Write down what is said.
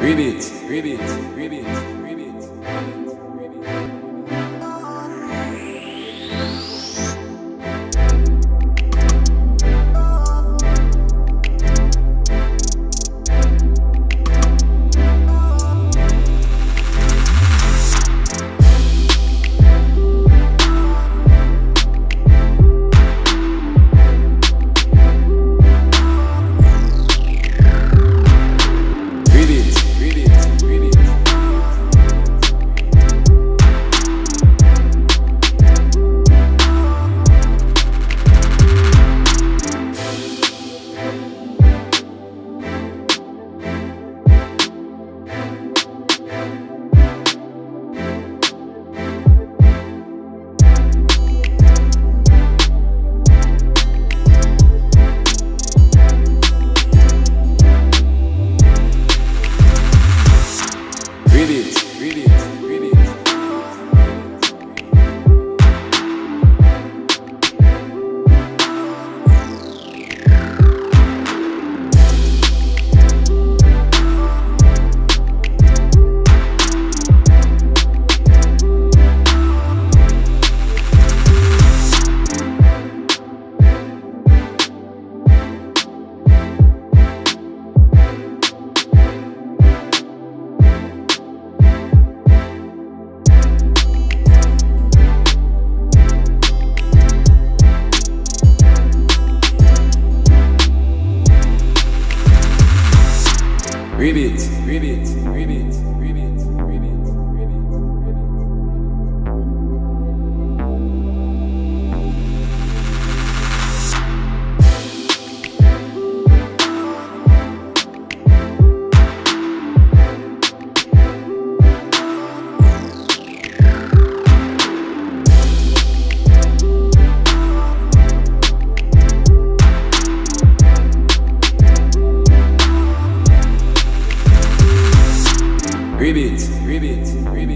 Read it, read it, read it, read it. Read it, read it, read it, read it, read it, read it, read it, read it, read it.